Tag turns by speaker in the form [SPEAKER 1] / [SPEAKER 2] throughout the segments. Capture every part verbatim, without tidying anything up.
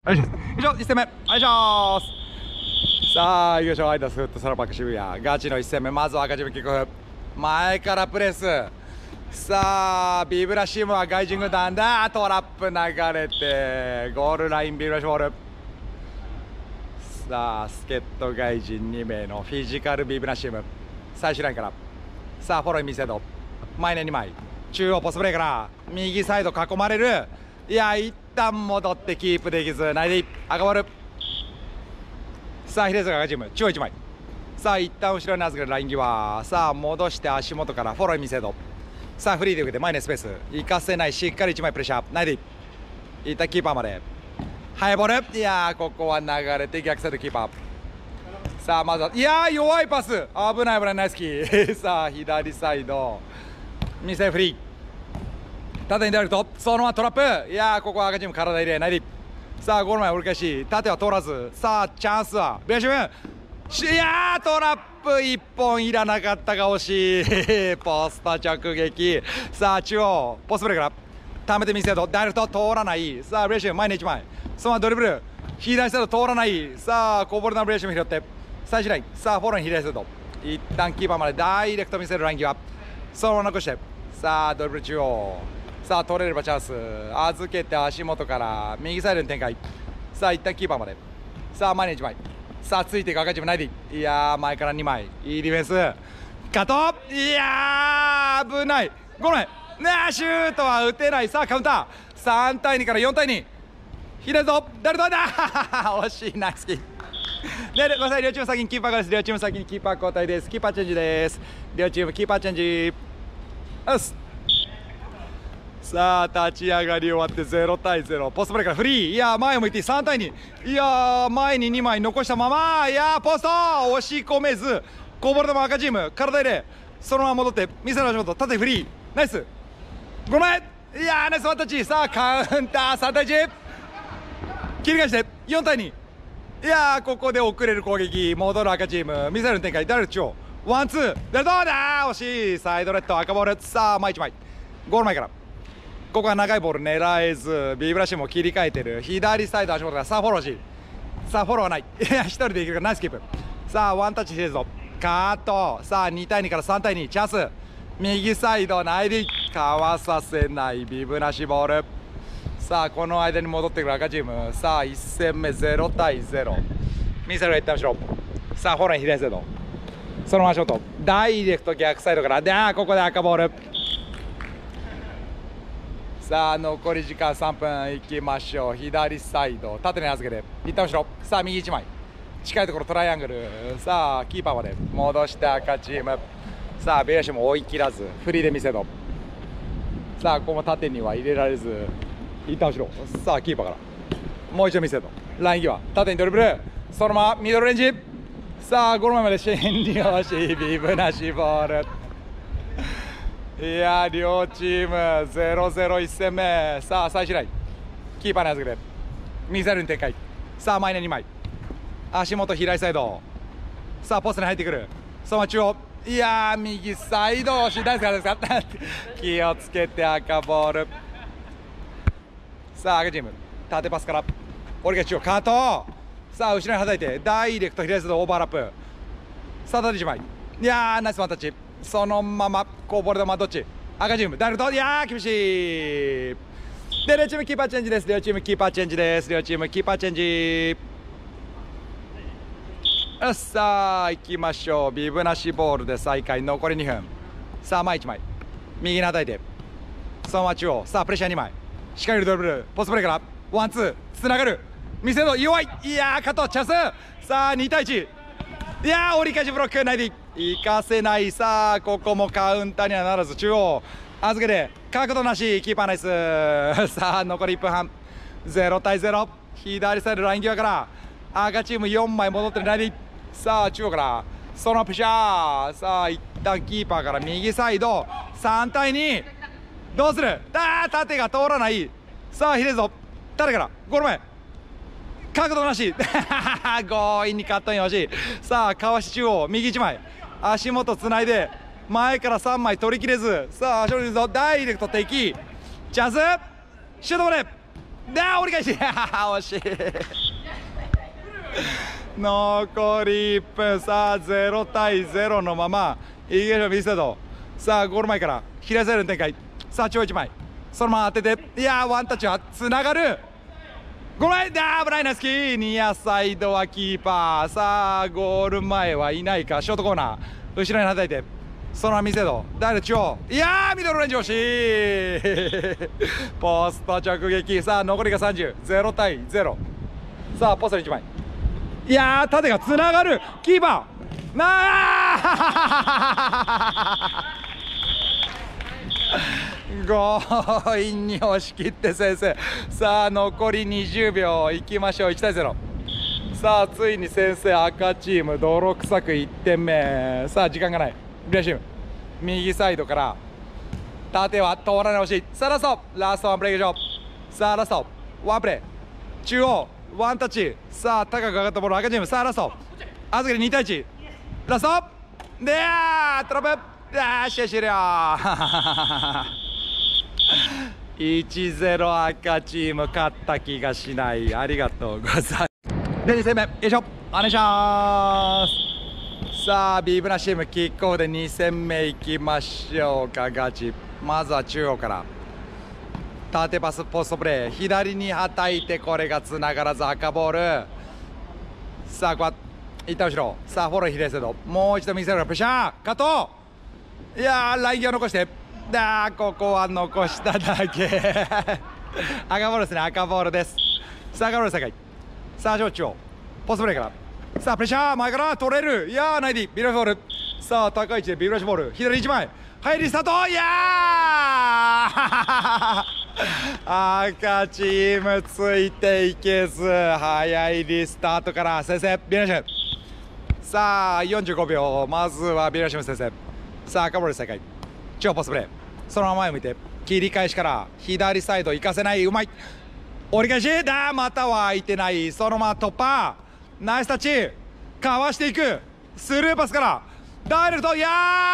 [SPEAKER 1] よいしょ以上いち戦目お願いします。さあ行きましょう。アイダスフットサロパック渋谷ガチのいち戦目、まずは赤チームキックオフ、前からプレス。さあビブラシームは外人軍団だ、トラップ流れてゴールラインビブラシボール。さあ助っ人外人に名のフィジカルビブラシーム、最終ラインからさあフォローインミセド、前ににまい中央ポストプレーから右サイド囲まれる。いや一旦戻ってキープできずナイディ赤ボール。さあヒレズが赤チーム中央いちまい、さあ一旦後ろに預けるライン際、さあ戻して足元からフォローインミセド、さあフリーで受けて前にスペース行かせない、しっかりいちまいプレッシャーナイディいったキーパーまでハイボール。いやーここは流れて逆サイドキーパー。さあまずはいやー弱いパス危ない危ないナイスキーさあ左サイドミセフリー縦に出るとそのままトラップ。いやーここは赤チーム体入れナイディ。さあゴール前折り返し縦は通らず、さあチャンスはベアシム。いやートラップいっぽんいらなかったが惜しいポスト直撃。さあ中央ポストプレーからためてミセドダイレクト通らない。さあブレーシム前にいちまいそのままドリブル左サイド通らない。さあコーボルのブレーシム拾って最終ライン、さあフォローに左サイド一旦キーパーまでダイレクト見せるライン際、そのまま残してさあドリブル中央、さあ取れればチャンス預けて足元から右サイドに展開。さあ一旦キーパーまでさあ前にいちまい、さあついていく赤チームナイディ。いやー前からにまいいいディフェンスカット。いやー危ないごめんねえシュートは打てない。さあカウンターさんたいにからよんたいに左ぞ誰だ惜しいナイスキーでごめんなさい両チーム先にキーパーがです。両チーム先にキーパー交代です。キーパーチェンジです。両チームキーパーチェンジよし。さあ立ち上がり終わってゼロたいゼロポストプレーからフリー。いや前を向いてさんたいに、いや前ににまい残したまま、いやポスト押し込めずこぼれ球赤チーム体入れそのまま戻って見せの足元縦フリーナイスごめん。いやーナイスワンタッチ。さあカウンターさんたいいち切り返してよんたいに。いやーここで遅れる攻撃戻る赤チームミサイルの展開ダイレクト中央ワンツーでどうだ惜しいサイドレッド赤ボール。さあ前いちまいゴール前からここは長いボール狙えずビブラシも切り替えてる左サイド足元からさあフォローしさあフォローはないいや一人でいけるからナイスキープ。さあワンタッチしてるぞカート。さあにたいにからさんたいにチャンス右サイドナイディかわさせないビブなしボール。さあこの間に戻ってくる赤チーム。さあいち戦目ゼロたいゼロミサイルがいった後ろ。さあフォローに左サイドそのままショートダイレクト逆サイドからであここで赤ボール。さあ残り時間さんぷんいきましょう。左サイド縦に預けて一旦後ろ。さあ右いちまい近いところトライアングル。さあキーパーまで戻して赤チーム。さあベアシも追い切らずフリーで見せろ。さあここも縦には入れられず一旦後ろ。さあキーパーからもう一度見せろライン際縦にドリブルそのままミドルレンジ。さあゴール前までシェンリオシビブなしボール。いや両チームゼロゼロいち戦目。さあ最終ラインキーパーに預けてミサイルに展開。さあ前ににまい足元左サイドさあポストに入ってくるそのまま中央。いやー右サイド惜しい大好きですか気をつけて赤ボール。さあ赤チーム縦パスから折り返し中央カート。さあ後ろにはたいてダイレクト左サイドオーバーラップ。さあ縦いちまいいやーナイスワンタッチそのままこぼれ球どっち赤チームダイレクトいやー厳しいで両チームキーパーチェンジです。両チームキーパーチェンジです両チームキーパーチェンジよっさあ行きましょう。ビブなしボールで再開残りにふん。さあ前いちまい右にはたいてそのまま中央。さあプレッシャーにまいしっかりドリブルポストプレーからワンツーつながる見せろ弱い。いやー加藤チャンス。さあにたいいちいやー折り返しブロックないで行かせない。さあここもカウンターにはならず中央預けて角度なしキーパーナイスさあ残りいっぷんはんゼロたいゼロ左サイドライン際から赤チームよんまい戻ってるないでさあ中央からそのプッシャー。さあ一旦キーパーから右サイドさんたいにどうするあー縦が通らない。さあヒレゾ誰からゴール前角度なし強引にカットイン欲しい。さあ川し中央右いちまい足元つないで前からさんまい取りきれず。さあ足元にダイレクト敵チャンスシュートまでだ折り返し惜しい残りいっぷん、さあゼロたいゼロのままいけるミスド。さあゴール前から平瀬の展開。さあ超一枚そのまま当てて、いやーワンタッチはつながる。ゴール前だ、危ないなスキーニアサイドはキーパー。さあゴール前はいないか。ショートコーナー後ろにはたいてそのまま見せどダイレクト中央、いやーミドルレンジ惜しいポスト直撃。さあ残りがさんじゅう、ゼロたいゼロ。さあポストいちまい、いやー縦がつながる。キーパーなあ強引に押し切って先生。さあ残りにじゅうびょういきましょう。いちたいゼロ。さあついに先生赤チーム泥臭くいってんめ。さあ時間がない。ブレシム右サイドから縦は通らない惜しい。さあラストラストワンプレー以上。さあラストワンプレー中央ワンタッチ。さあ高く上がったボール赤チーム。さあラスト預けてにたいいちラストでートラップあー試合終了いちたいゼロ赤チーム勝った気がしない。ありがとうございます。でに戦目よいしょお願いします。さあビブナチームキックオフでに戦目いきましょうか。ガチまずは中央から縦パスポストプレー左にはたいてこれがつながらず赤ボール。さあここは一旦後ろ。さあフォロー左サイドもう一度右サイドプレッシャーカット。いやーライン際残してだーここは残しただけ赤ボールですね。赤ボールです。さあ赤ボール酒井。さあ上中央ポストプレーからさあプレッシャー前から取れる。いやーナイディビブラシボール。さあ高い位置でビブラシボール左いちまい入りスタート。いやー赤チームついていけず早いリスタートから先生ビブラシム。さあよんじゅうごびょうまずはビブラシム先生。さあ赤ボール再開超ポストプレーそのまま前を向いて切り返しから左サイド行かせない。うまい折り返しだまたは空いてない。そのまま突破ナイスタッチかわしていくスルーパスからダイレクト。いや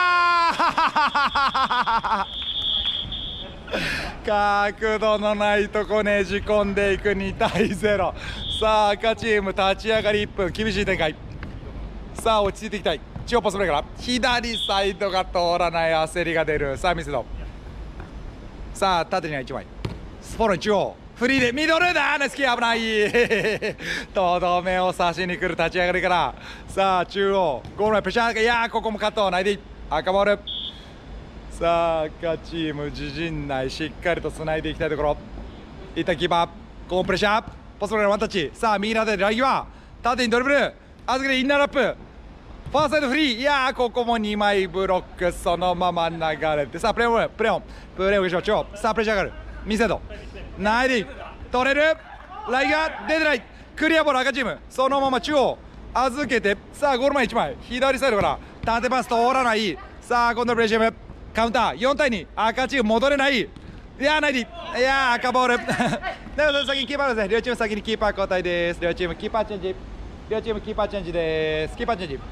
[SPEAKER 1] ー角度のないとこねじ込んでいくにたいゼロ。さあ赤チーム立ち上がりいっぷん厳しい展開。さあ落ち着いていきたい。中央ポストプレーから左サイドが通らない焦りが出る。さあミスドさあ縦にはいちまいフォローに中央フリーでミドルだナイスキー危ないとどめを刺しに来る立ち上がりからさあ中央ゴール前プレッシャー。いやーここもカットないでいい赤ボール。さあ赤チーム自陣内しっかりとつないでいきたいところ。いったキーパーゴープレッシャーポストプレーのワンタッチ。さあ右の手でライン際縦にドリブル預けてインナーラップファーサイドフリー。いやーここもにまいブロックそのまま流れてさあプレーオンプレーオンプレーオンしましょう。さあプレッシャー上がるミセドナイディ取れるラインが出てないクリアボール赤チームそのまま中央預けてさあゴール前いちまい左サイドから縦パス通らない。さあ今度のプレーシームカウンターよんたいに赤チーム戻れない。いやーナイディいやー赤ボールでは先にキーパーですね。両チーム先にキーパー交代です。両チームキーパーチェンジ両チームキーパーチェンジです。キーパーチェンジ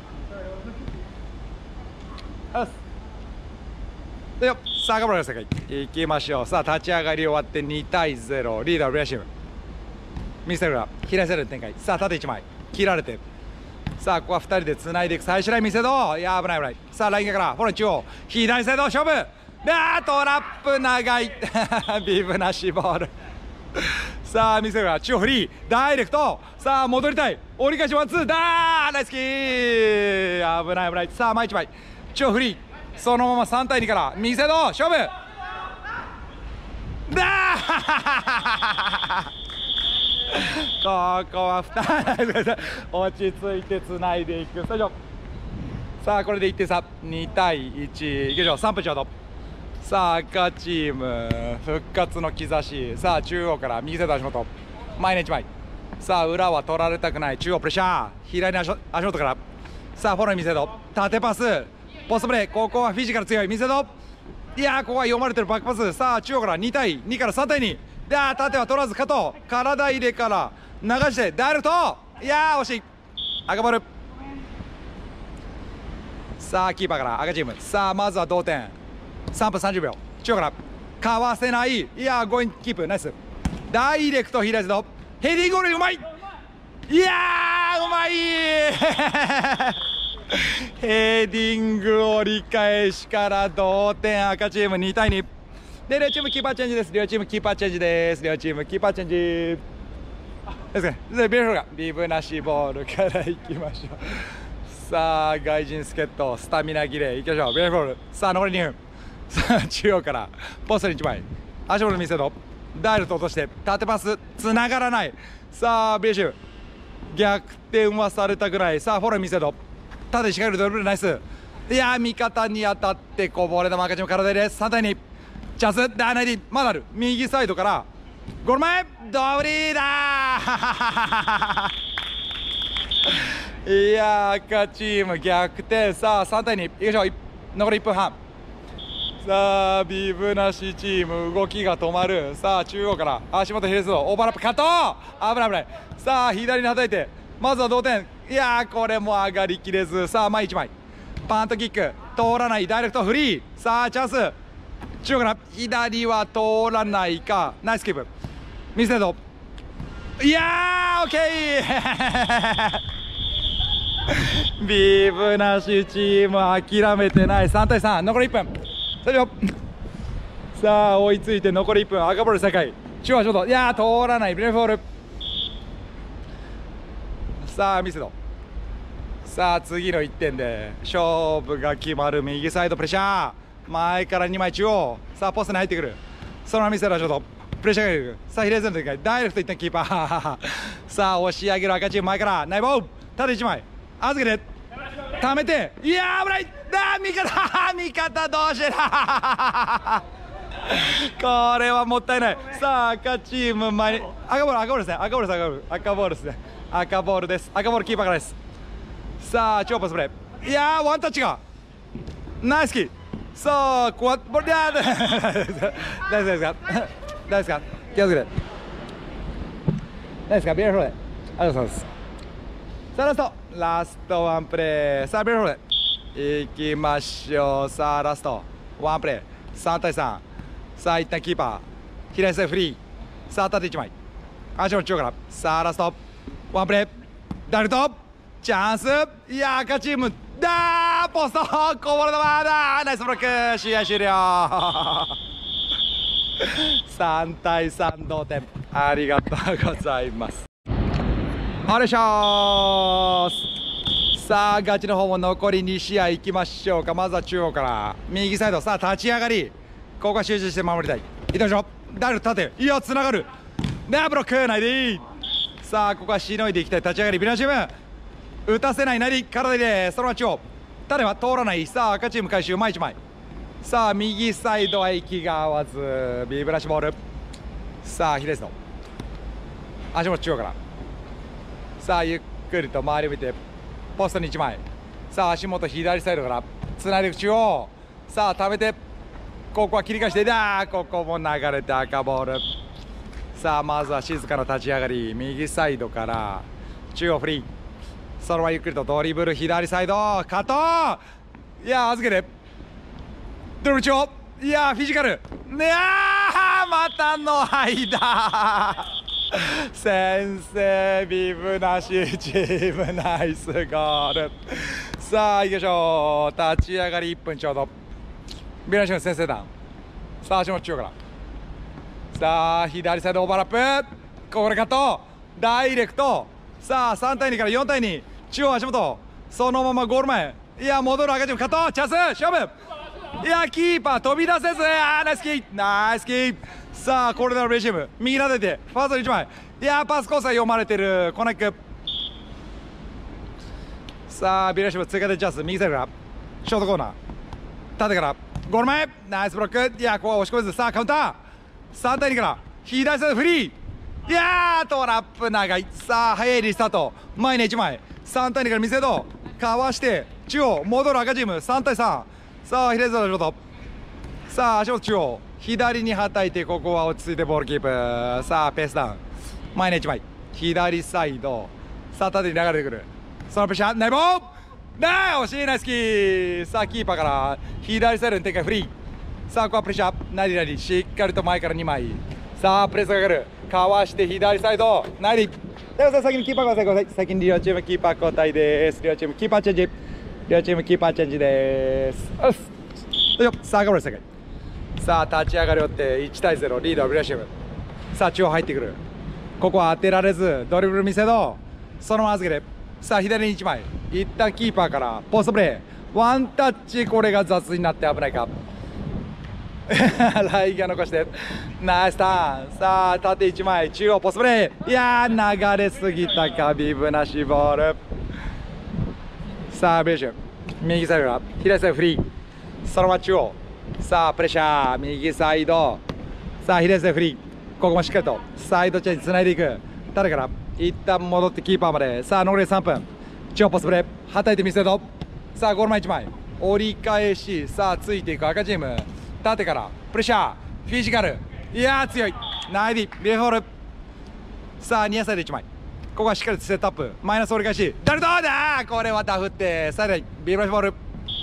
[SPEAKER 1] でよさあ赤ボールの世界いきましょう。さあ立ち上がり終わってにたいゼロリーダーブレアシムミステルが左サイドの展開。さあ縦いちまい切られてさあここはふたりでつないでいく最終ライン見せどいや危ない危ない。さあラインからフォロー中央左サイド勝負あートラップ長いビブなしボールさあ見せるが中央フリーダイレクトさあ戻りたい折り返しワンツーだーナイスキー危ない危ない。さあ前いちまい中央フリーそのままさんたいにから見せど勝負だーここはに落ち着いてつないでいく。さあこれでいってん差にたいいちいきましょう。さんぷんちょうどさあ赤チーム復活の兆し。さあ中央から右サイド足元前にいちまいさあ裏は取られたくない中央プレッシャー左に足足元からさあフォロー右サイド縦パスポストプレーここはフィジカル強い右サイドいやーここは読まれてるバックパス。さあ中央からにたいにからさんたいにで縦は取らず加藤体入れから流してダイレクトいやー惜しい赤ボール。さあキーパーから赤チームさあまずは同点さんぷんさんじゅうびょう中央からかわせないいやーゴインキープナイスダイレクト左のヘディングゴールうまい。いやーうまいヘディング折り返しから同点、赤チームにたいにで、両チームキーパーチェンジです。両チームキーパーチェンジです。両チームキーパーチェンジですね。でビブがビブなしボールからいきましょう。さあ外人助っ人スタミナ切れいきましょう。ビブボールさあ残りにふん。さあ中央からポストにいちまい足元見せろ。ダイレクト落として縦パスつながらない。さあビーシュ逆転はされたぐらい。さあフォロー見せろ。縦しっかりドリブルナイス。いや味方に当たってこぼれ球赤チーム体入れさんたいにチャンスダーナイディまだある。右サイドからゴール前ドブリーだーいや赤チーム逆転。さあさんたいにいきましょう。残りいっぷんはん。さあビブなしチーム動きが止まる。さあ中央から足元ひれずオーバーラップカット危ない危ない。さあ左にはたいてまずは同点。いやーこれも上がりきれず。さあ前いちまいパントキック通らない。ダイレクトフリー。さあチャンス中央から左は通らないか。ナイスキープ見せろ。いやーオッケービブなしチーム諦めてない。さんたいさん残りいっぷん。さあ追いついて残りいっぷん。赤ボール世界中央はちょっといやー通らない。ブレフォールさあ見せろ。さあ次のいってんで勝負が決まる。右サイドプレッシャー前からにまい中央。さあポストに入ってくる。そのまま見せろ。ちょっとプレッシャーがいる。さあ比例するの時ダイレクトいってんキーパーさあ押し上げる赤チーム前からナイボー縦いちまい預けて溜めていやー危ない。あー味方味方どうしてだこれはもったいない。さあ赤チーム前に赤ボール赤ボールですね。赤ボールです赤ボール赤ボールですね。赤ボールです赤ボールキーパーからです。さあ超パスプレーいやーワンタッチがナイスキー。さあこわボールだ大丈夫ですか大丈夫ですか気をつけて大丈夫ですかビアフローでありがとうございます。さあラストラストワンプレー。さあビアフローでいきましょう。さあラストワンプレーさんたいさん。さあ一旦キーパー左サイドフリー。さあ縦いちまい足の中央からさあラストワンプレーダイレクトチャンス。いや赤チームだーポストこぼれ球だーナイスブロック試合終了さんたいさん同点ありがとうございます。お願いします。さあガチの方も残りに試合いきましょうか。まずは中央から右サイド。さあ立ち上がりここは集中して守りたい。いきましょう。ダイレクト縦いやつながるねブロックないでいい。さあここはしのいでいきたい。立ち上がりビナチーム打たせないなり体でそのまま中央種は通らない。さあ赤チーム回収前いちまい。さあ右サイドは息が合わずビブラシボール。さあ左の足元中央からさあゆっくりと周りを見てポストにいちまい。さあ足元左サイドからつないでいく中央。さあ溜めてここは切り返してだーここも流れて赤ボール。さあまずは静かな立ち上がり右サイドから中央フリー。そのままゆっくりとドリブル左サイドカットいや預けてドリブル中央いやフィジカルいやまたの間先生ビブなしチームナイスゴール。さあいきましょう。立ち上がりいっぷんちょうどビブなしの先制弾。さあ足元中央からさあ左サイドオーバーラップこれカットダイレクト。さあさんたいにからよんたいに中央足元そのままゴール前いや戻る赤チームカットチャンス勝負いやキーパー飛び出せずあーナイスキーナイスキー。さあこれでのレシーブ右なでてファーストいちまいいやパスコースは読まれてるコネック。さあビレッシブ追加でチャンス右サイドからショートコーナー縦からゴール前ナイスブロックいやここは押し込めずさあカウンターさんたいにから左サイドフリーいやートラップ長い。さあ早いリスタート前にいちまいさんたいにから見せどかわして中央戻る赤チームさんたいさん。さあ左サイドのショートさあ足元中央左にはたいてここは落ち着いてボールキープ。さあペースダウン前にいちまい左サイドさあ縦に流れてくるそのプレッシャーナイボーナイ惜しいナイスキー。さあキーパーから左サイドに展開フリー。さあここはプレッシャーナリナリしっかりと前からにまいさあプレスがかかるかわして左サイドナイリでは先にキーパー交代ください。先に両チームキーパー交代です。両チームキーパーチェンジ両チームキーパーチェンジです。よしよっさあ頑張る世界さあ立ち上がりよっていちたいゼロリードはブレアシムさあ中央入ってくるここは当てられずドリブル見せどそのまま預けてさあ左にいちまい一旦キーパーからポストプレーワンタッチこれが雑になって危ないかライギャ残してナイスターンさあ縦いちまい中央ポストプレーいやー流れすぎたかビブなしボールさあブレーシュ右サイドが左サイドフリーそのまま中央さあプレッシャー右サイドさあ左サイドフリーここもしっかりとサイドチェンジつないでいく誰から一旦戻ってキーパーまでさあ残りさんぷん中央ポストプレーはたいて見せるとさあゴール前いちまい折り返しさあついていく赤チーム縦からプレッシャーフィジカルいやー強いナイディレフォールさあニアサイドいちまいここはしっかりセットアップマイナス折り返し誰どうだこれはダフってサイドビブラシボール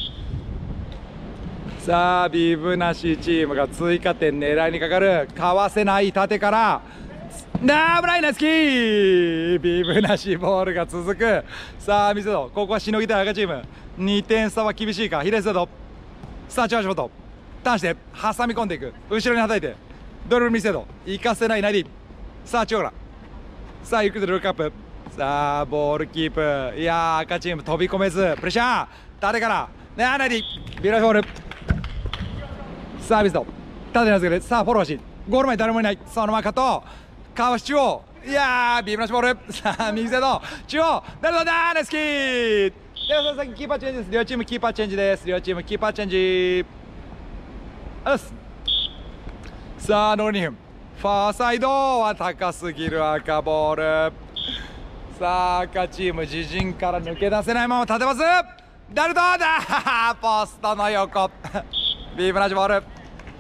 [SPEAKER 1] さあビブなしチームが追加点狙いにかかるかわせない縦からナーブライナスキービブなしボールが続くさあ見せろここはしのぎたい赤チームにてん差は厳しいか左サイドさあチャージボトターンして挟み込んでいく後ろにはたいてドリブル見せろ行かせないナイディさあ中央からさあゆっくりとルークアップさあボールキープいやー赤チーム飛び込めずプレッシャー縦からねあナイディビラフボールさあビスト縦に預けてさあフォローしゴール前誰もいないそのままカットかわし中央いやービームラッシュボールさあ右サイド中央誰だだナイスキーでは先キーパーチェンジです両チームキーパーチェンジです両チームキーパーチェンジよしさあ残りにふんファーサイドは高すぎる赤ボールさあ赤チーム自陣から抜け出せないまま立てます誰どうだポストの横ビームラッシュボール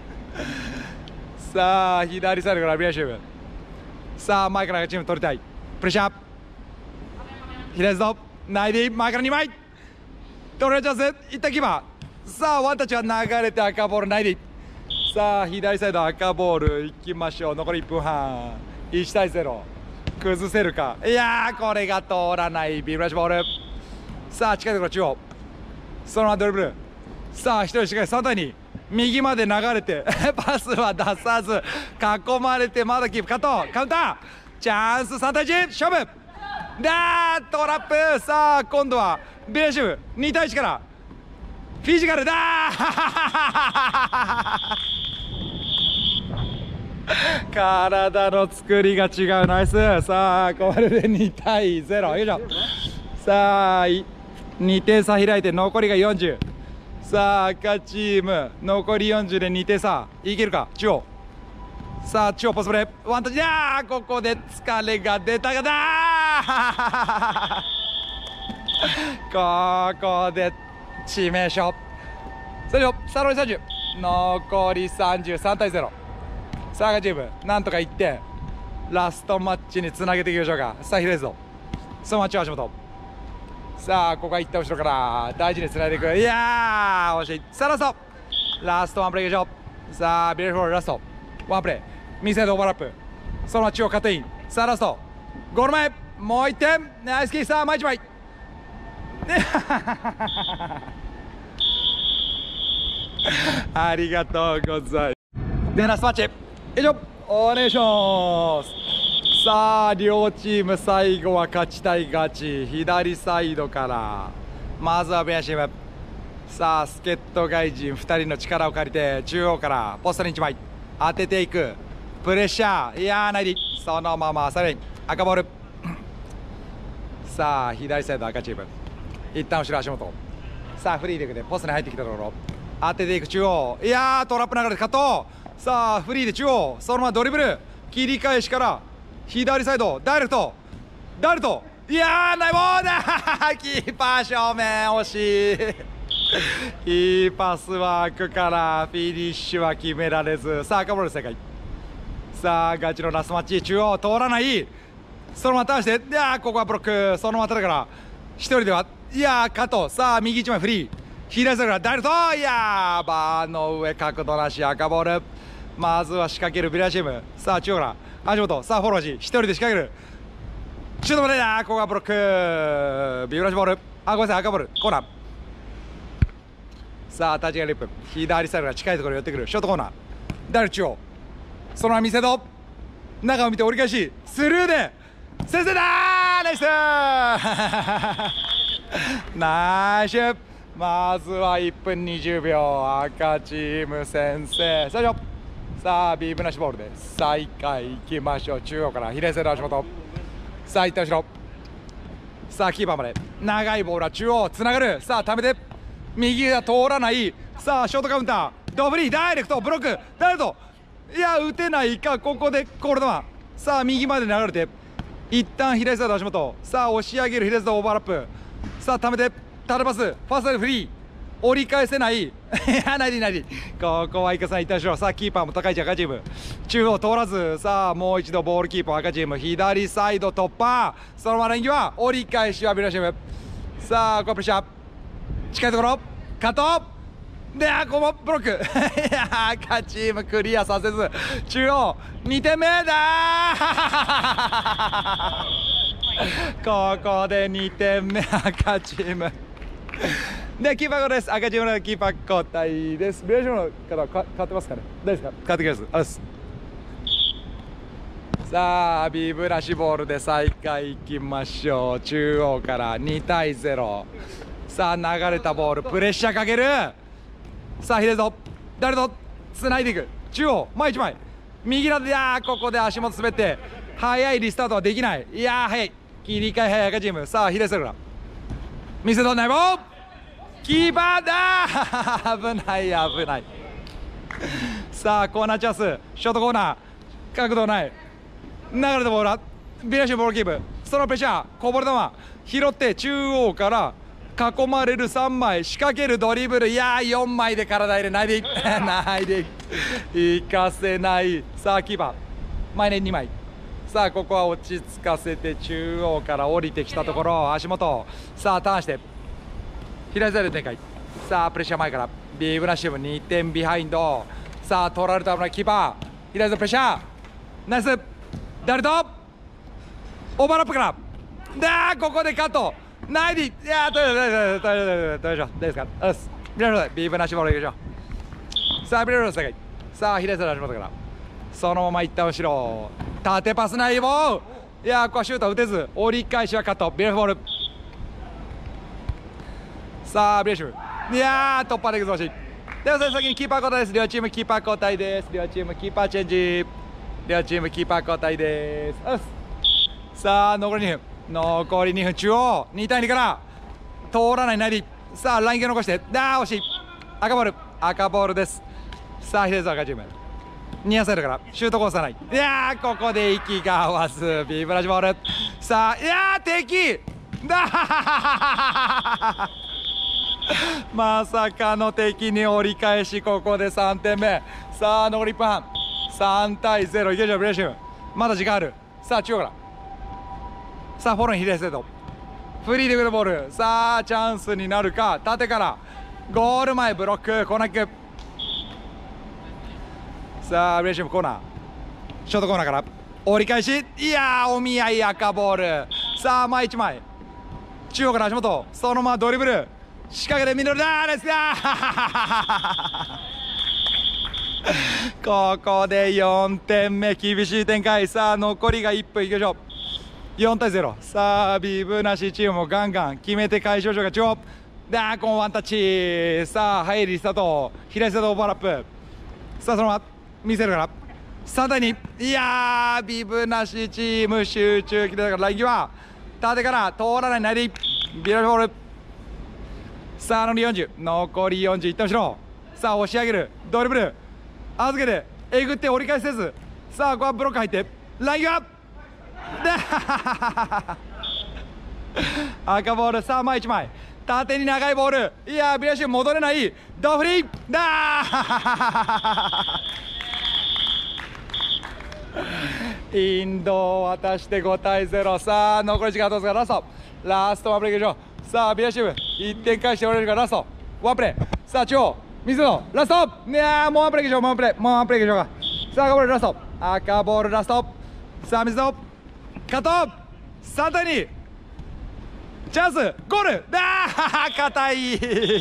[SPEAKER 1] さあ左サイドからビアシューブさあ前から赤チーム取りたいプレッシャー左サイドナイディ前からにまい取れるチャンスいったキーパーさあワンタッチは流れて赤ボールナイディさあ左サイド赤ボールいきましょう残りいっぷんはんいちたいゼロ崩せるかいやーこれが通らないビームラッシュボールさあ近いところ中央そのままドリブルさあ一人しっかりさんたいに右まで流れてパスは出さず囲まれてまだキープカットカウンターチャンスさんたいいち勝負だートラップさあ今度はベレシブにたいいちからフィジカルだー体の作りが違うナイスさあこれでにたいゼロよいしょさあにてん差開いて残りがよんじゅうさあ赤チーム残りよんじゅうでにてん差いけるか中央さあ中央ポストプレーワンタッチだーここで疲れが出たがだーここで致命傷それをさらにさんじゅう残りさんじゅうさんたいゼロさあ赤チームなんとかいってんラストマッチにつなげていきましょうかさあ左ぞそのまま中央足元さあここは一旦後ろから大事につないでいくいやー惜しいさあラストラストワンプレーいきましょうさあビレフォールラストワンプレー右サイドオーバーラップそのまま中央カットインさあラストゴール前もういってんナイスキーさあ前一枚ありがとうございますでラストマッチ以上お願いしますさあ両チーム最後は勝ちたい勝ち左サイドからまずはベアシムさあ助っ人外人ふたりの力を借りて中央からポストにいちまい当てていくプレッシャーいやーナイディそのままさらに赤ボールさあ左サイド赤チーム一旦後ろ足元さあフリーでいくでポストに入ってきたところ当てていく中央いやートラップ流れでカットさあフリーで中央そのままドリブル切り返しから左サイドダイレクトダイレクトいやーナイボーだキーパー正面惜しいいいパスワークからフィニッシュは決められずさあ赤ボール正解さあガチのラストマッチ中央通らないそのままターンしていやーここはブロックそのままだから一人ではいやーカットさあ右一枚フリー左サイドからダイレクトいやーバーの上角度なし赤ボールまずは仕掛けるビラチームさあ中央から足元、さあフォローし一人で仕掛ける、シュートまでだ。ここはブロック、ビブラシボール、あ、ごめんなさい、赤ボール、コーナー。さあタッチがリップ、左サイドが近いところに寄ってくる、ショートコーナー、ダル中央、そのまま見せど、中を見て折り返し、スルーで先制だー、ナイスナイス。まずはいっぷんにじゅうびょう、赤チーム先制、最初。さあビブなしボールで再開いきましょう。中央から左サイド足元、さあいった後ろ、さあキーパーまで長いボールは中央つながる、さあためて右が通らない、さあショートカウンタードフリーダイレクトブロックダイレクト、いや打てないか、ここでコールドマン、さあ右まで流れて一旦左サイド足元、さあ押し上げる左サイドオーバーラップ、さあためてタルパスファーストでフリー折り返せないいやないでないで、ここは生かさない、一旦しろ。さあキーパーも高い位置、赤チーム中央通らず、さあもう一度ボールキーパー赤チーム左サイド突破、そのまま演技は折り返しはビラシム、さあここプレッシャー近いところカットで、あここもブロックいや赤チームクリアさせず、中央にてんめだここでにてんめ赤チームでキーパー交代です。赤チームのキーパー交代です。ビラシムの方は変わってますかね、大丈夫ですか、変わってきます。あです。さあビブラシボールで再開いきましょう。中央からにたいゼロ、さあ流れたボールプレッシャーかける、さあ左ぞ誰とつないでいく、中央前一枚右ラで、いやここで足元滑って早いリスタートはできない、いや早い切り替え早い赤チーム、さあ左サイドから見せとんないボールキーパーだ危ない危ないさあコーナーチャンス、ショートコーナー角度ない、流れたボールはビラシュボールキープ、そのプレッシャーこぼれ球拾って中央から囲まれるさんまい仕掛けるドリブル、いやーよんまいで体入れないでいないでいかせない、さあキーパー前ににまい、さあここは落ち着かせて中央から降りてきたところ足元、さあターンして左サイド展開、さあプレッシャー前からビブラシムにてんビハインド、さあ取られた危ないキーパー左サイドプレッシャーナイスダルトオーバーラップからだー、ここでカットないで、いやー、大丈夫、大丈夫、大丈夫、大丈夫ですか、よし、ビラシムビブラシボールいきましょう。さあビラシムの世界、さあ左サイド足元からそのまま一旦後ろ縦パスないボール、いやーここはシュートは打てず折り返しはカットビラシムボール、さあビラシムいやー突破でいくぞしい、ではそれ先にキーパー交代です。両チームキーパー交代です。両チームキーパーチェンジ、両チームキーパー交代です。よし、さあ残りにふん、残りにふん、中央にたいにから通らないナイディ、さあライン系残して、だー惜しい、赤ボール赤ボールです。さあ左サイド赤チームニアサイドからシュートコースはない、いやーここで息が合わずビブラシボール、さあいやー敵だまさかの敵に折り返し、ここでさんてんめ、さあ残りいっぷんはん、さんたいゼロいけるじゃんビラシム、まだ時間ある、さあ中央からさあフォローに左サイドフリーでくるボール、さあチャンスになるか、縦からゴール前ブロックコーナーキック、さあビラシムコーナーショートコーナーから折り返し、いやーお見合い赤ボール、さあ前いちまい中央から足元そのままドリブル仕掛けてミドルだーですがここでよんてんめ厳しい展開、さあ残りがいっぷんいきましょう、よんたいゼロ、さあビブなしチームもガンガン決めて解消しようか、中央だーこのワンタッチ、さあ入りスタート左サイドオーバーラップ、さあそのまま見せるからさんたいに、いやービブなしチーム集中切れたからライン際縦から通らないナイディビラボール、さあ残りよんじゅう、残りよんじゅういった後ろ、さあ押し上げるドリブル預けてえぐって折り返せず、さあここはブロック入ってライン際赤ボール、さあ前いちまい縦に長いボール、いやービラシュ戻れないドフリーだインドを渡してごたいゼロ、さあ残り時間どうですか、ラストラストワンプレーいきましょう、さあビラシュいってん返しておれるからラストワンプレー、さあ中央水野ラスト、いやーもうワンプレーいきましょう、もうワンプレーもうワンプレーいきましょうか、さあ赤ボールラスト赤ボールラストさあ水戸加藤さんたいにチャンスゴールあー硬い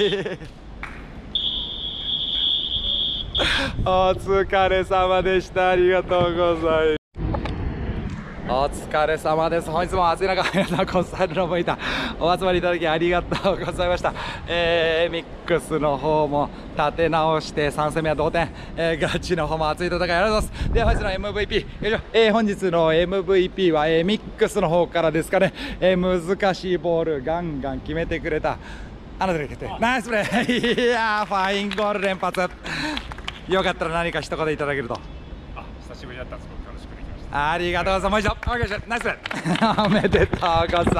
[SPEAKER 1] お疲れ様でした。ありがとうございます。お疲れ様です。本日も暑い中皆さんコスタルの向いたお集まりいただきありがとうございました。えー、ミックスの方も立て直してさん戦目は同点、えー、ガチの方も熱い戦いありがとうございます。では本日の エムブイピー、よいしょ、えー、本日の エムブイピー は、えー、ミックスの方からですかね、えー、難しいボールガンガン決めてくれたあなたに決定、ナイスプレーいやーファインゴール連発。よかったら何か一言いただけると。
[SPEAKER 2] あ、久しぶりだったんですけど楽しくできました。
[SPEAKER 1] ありがとうございます。もう一度お願いします。ナイスプレーおめでとうございます。